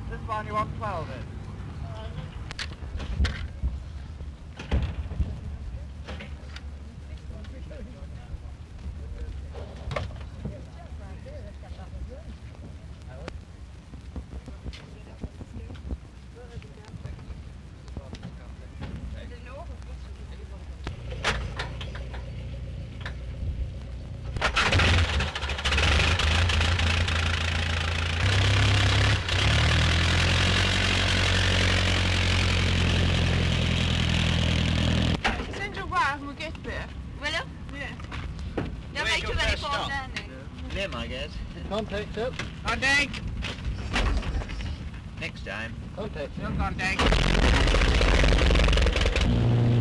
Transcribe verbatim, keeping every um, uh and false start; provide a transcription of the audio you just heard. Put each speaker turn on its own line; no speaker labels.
This one you want twelve in?
Limb, I guess.
Contact up.
On deck!
Next time.
Contact.
Look on deck.